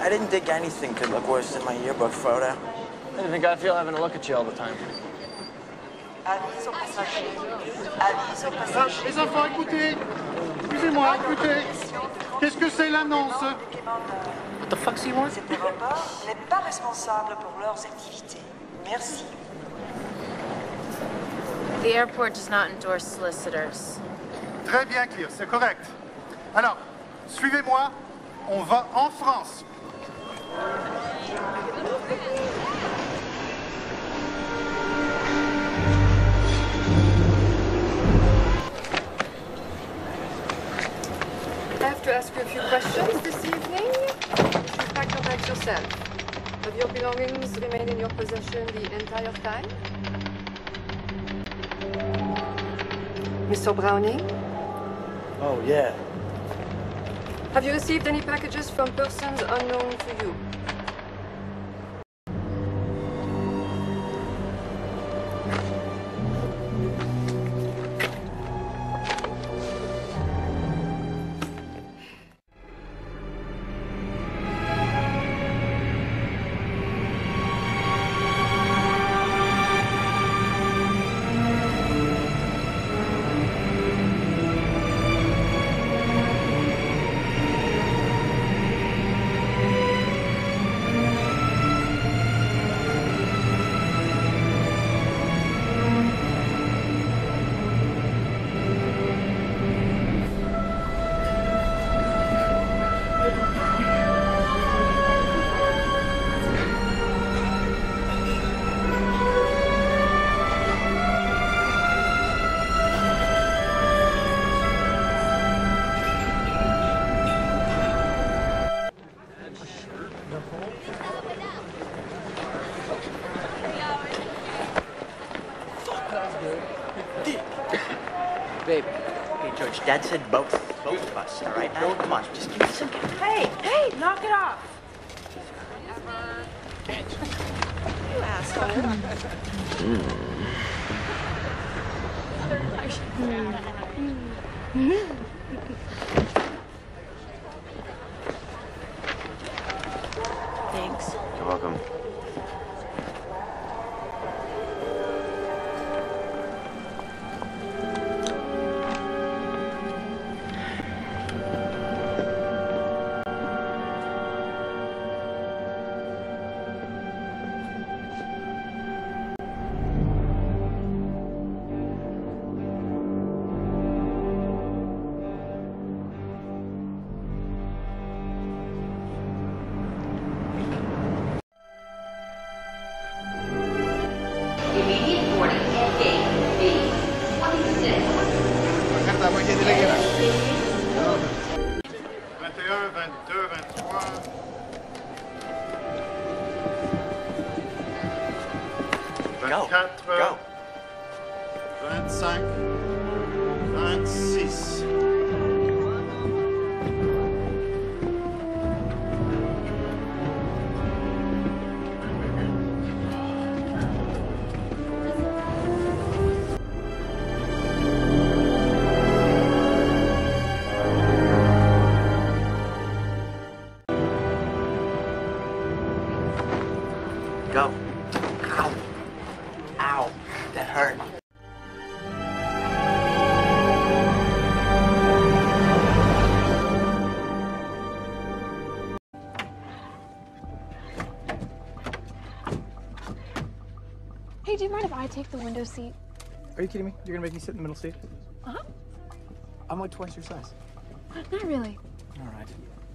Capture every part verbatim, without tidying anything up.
I didn't think anything could look worse than my yearbook photo. I didn't think I'd feel having to look at you all the time. Avis aux passagers. Avis aux passagers. Les enfants, écoutez. Excusez-moi, écoutez. Qu'est-ce que c'est l'annonce? What the fuck's he want? Cet aéroport n'est pas responsable pour leurs activités. Merci. The airport does not endorse solicitors. Très bien, Clear, c'est correct. Alors, suivez-moi, on va en France. I have to ask you a few questions this evening. You packed your bags yourself. Have your belongings remained in your possession the entire time? Mister Browning? Oh, yeah. Have you received any packages from persons unknown to you? Babe. Hey, George, Dad said both. Both of us, all right? Now, come on, just give me some... Hey, hey, knock it off. You asshole. Thanks. You're welcome. Immediate boarding at gate B twenty-six. vingt et un, vingt-deux, vingt-trois. vingt-quatre. Go. vingt-cinq. vingt-six. Go. Ow. Ow. That hurt. Hey, do you mind if I take the window seat? Are you kidding me? You're gonna make me sit in the middle seat? Uh-huh. I'm like twice your size. Not really. All right.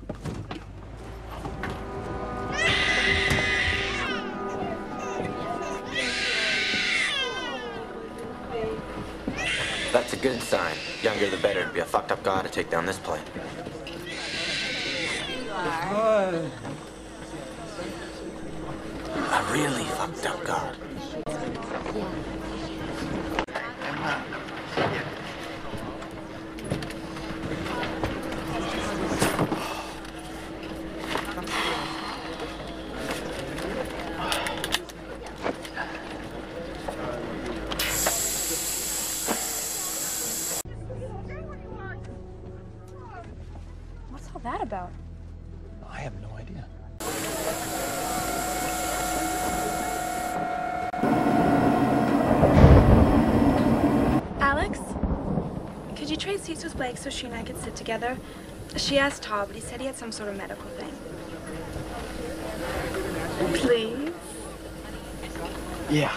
That's a good sign. Younger the better to be a fucked up god to take down this plane. A really fucked up god. What's all that about? I have no idea. trade seats with Blake so she and I could sit together. She asked Todd, but he said he had some sort of medical thing. Please? Yeah.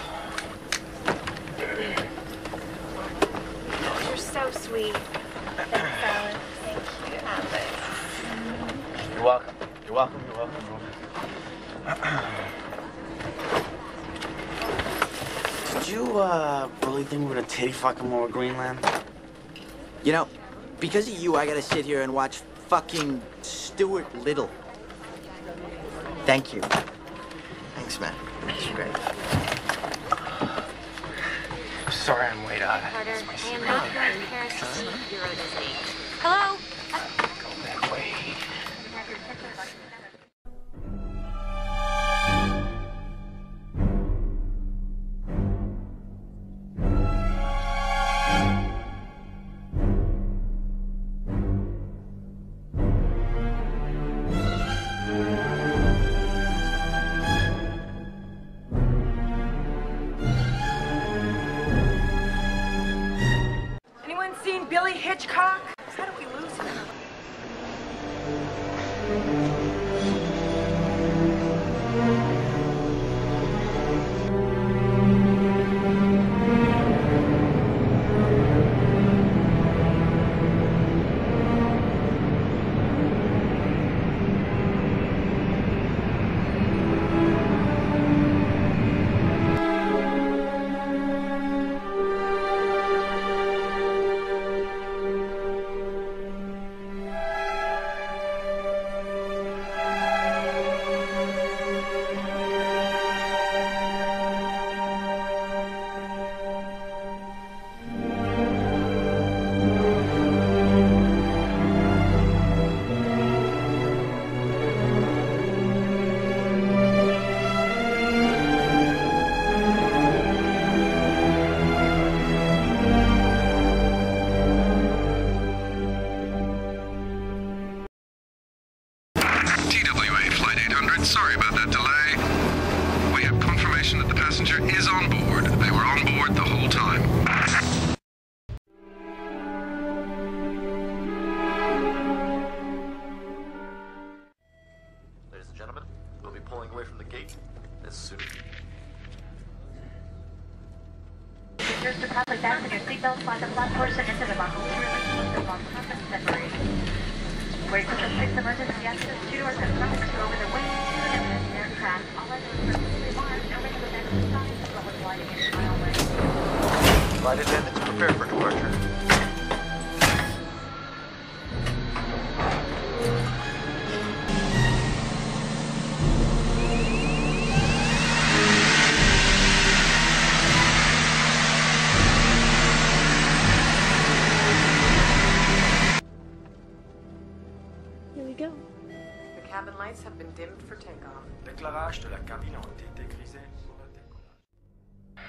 You're so sweet. Thanks, Alan. Thank you, Alex. You're welcome. You're welcome. You're welcome. You're welcome. Did you, uh, really think we were gonna titty fuck him over Greenland? You know, because of you, I gotta sit here and watch fucking Stuart Little. Thank you. Thanks, man. That's great. I'm sorry I'm late. Uh, Carter, it's my I am secret. not going to Paris to see Bureau this week. Hello? Go that way. Anyone seen Billy Hitchcock? How did we lose him? T W A Flight eight hundred, sorry about that delay. We have confirmation that the passenger is on board. They were on board the whole time. Ladies and gentlemen, we'll be pulling away from the gate as soon as... Here's the public fasten your seatbelts on the flat portion into the buckle to release the long compass separation. Wait for the six emergency exits, two doors and front to over the wing to the aircraft. All others are previously marked over to the next stop as well as gliding in mile lane. Flight attendants, prepare for departure. Here we go. The cabin lights have been dimmed for takeoff. L'éclairage de la cabine ont été grisés pour le décollage.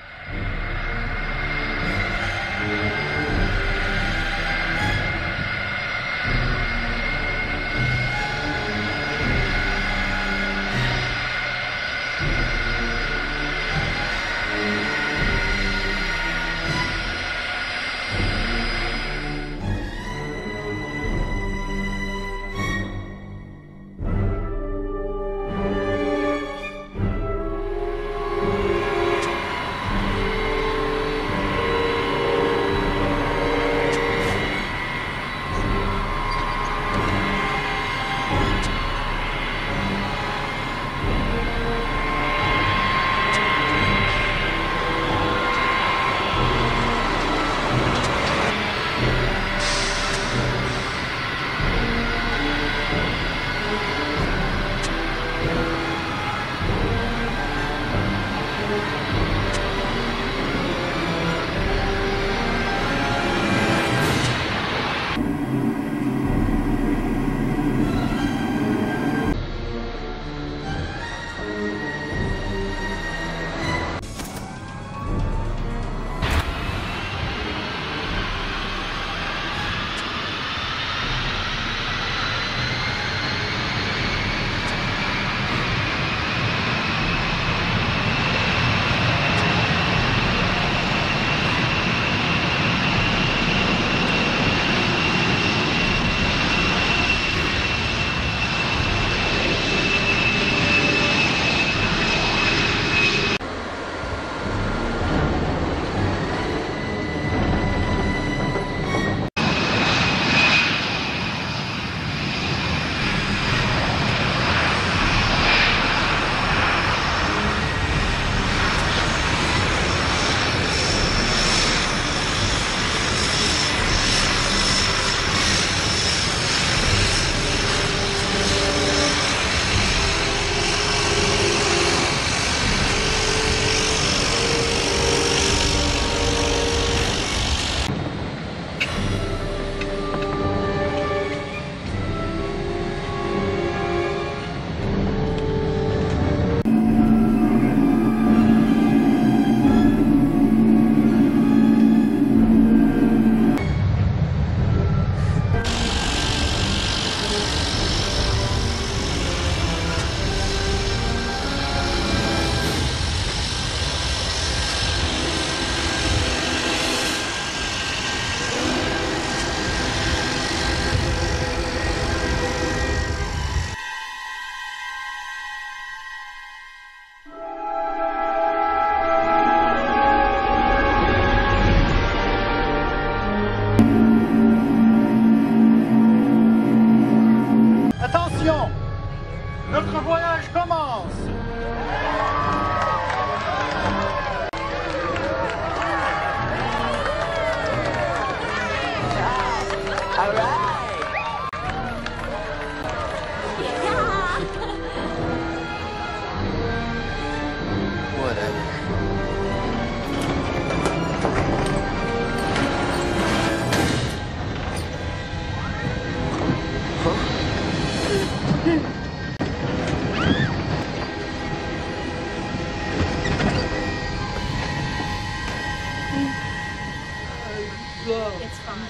It's fine.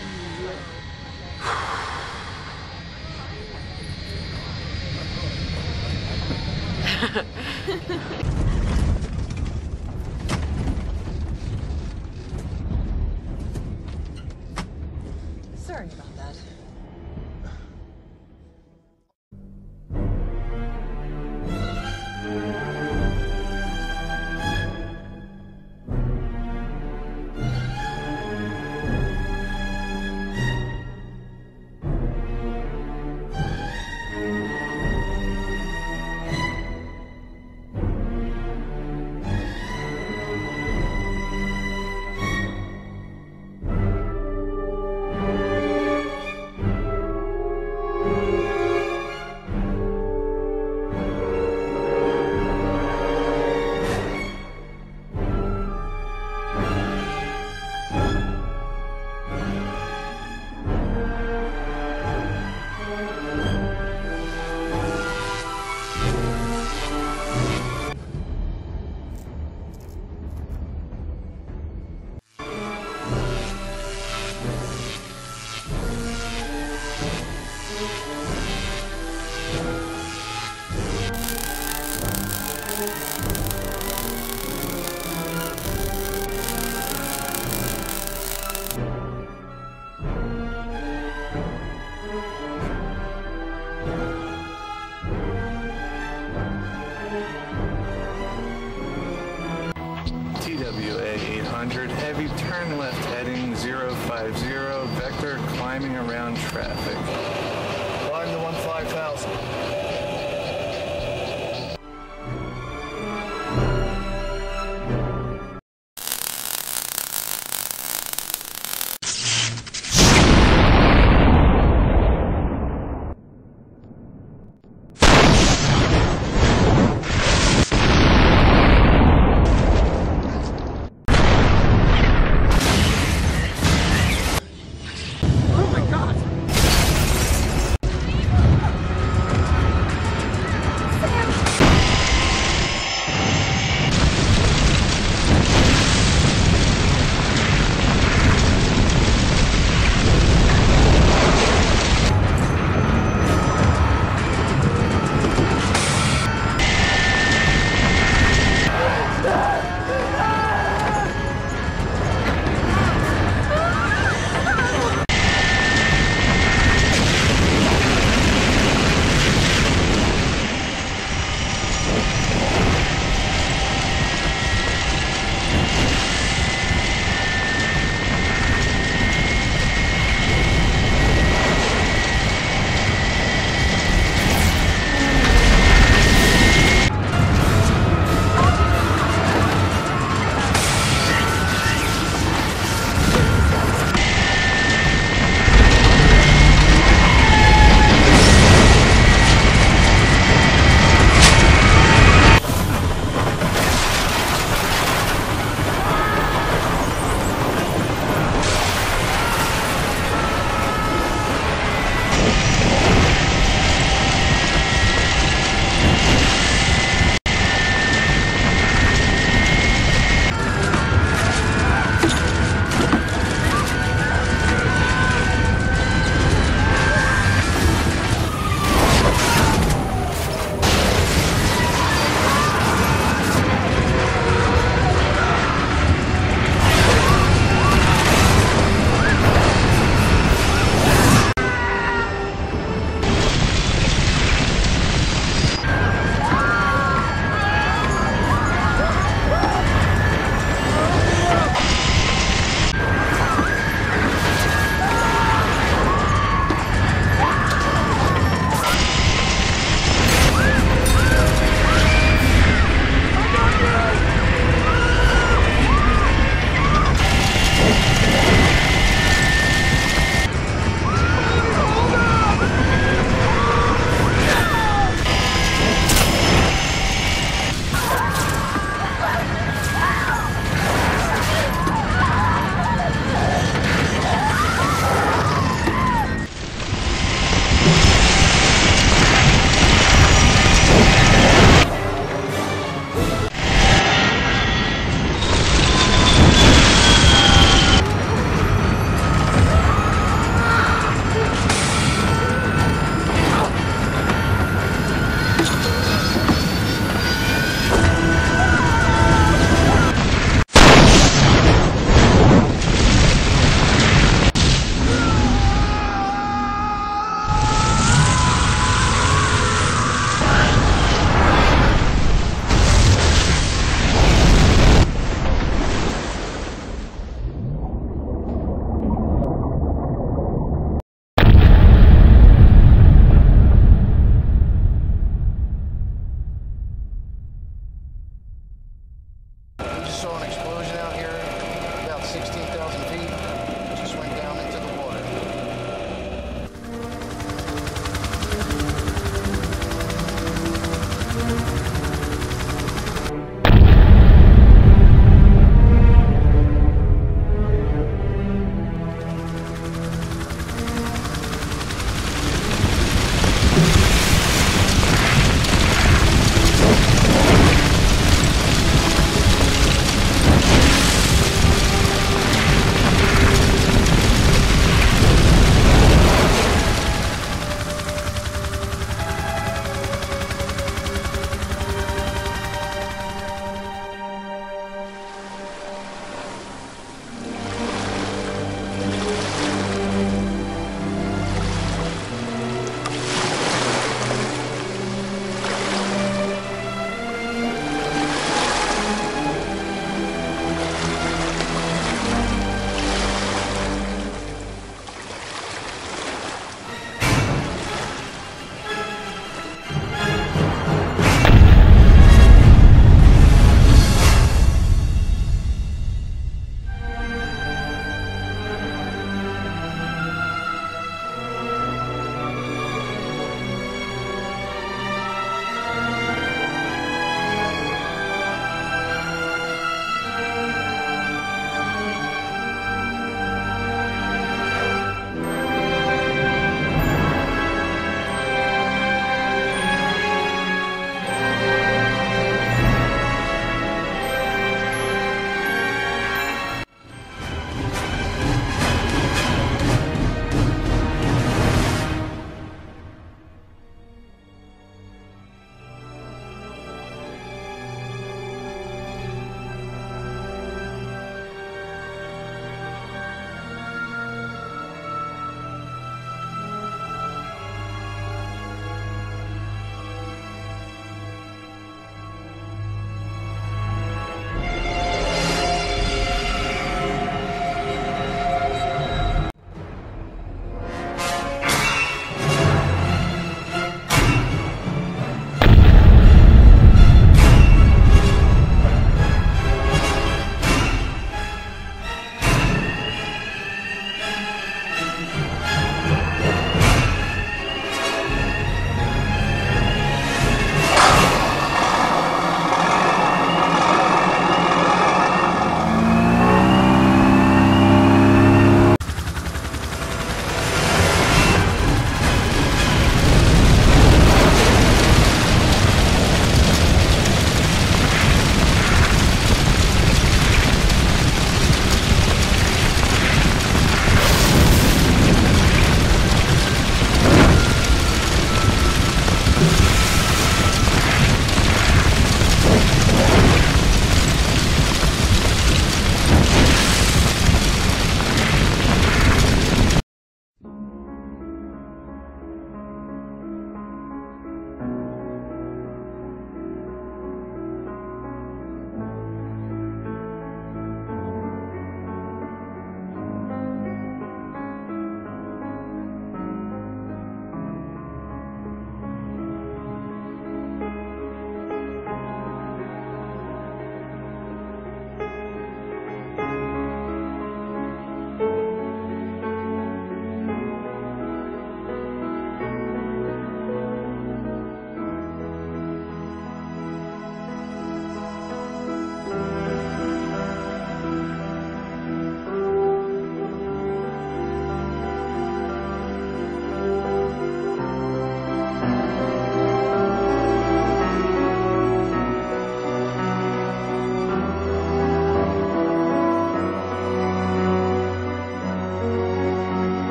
Sorry about that. T W A eight hundred, heavy turn left heading zero five zero, vector climbing around traffic. Climb to one five thousand.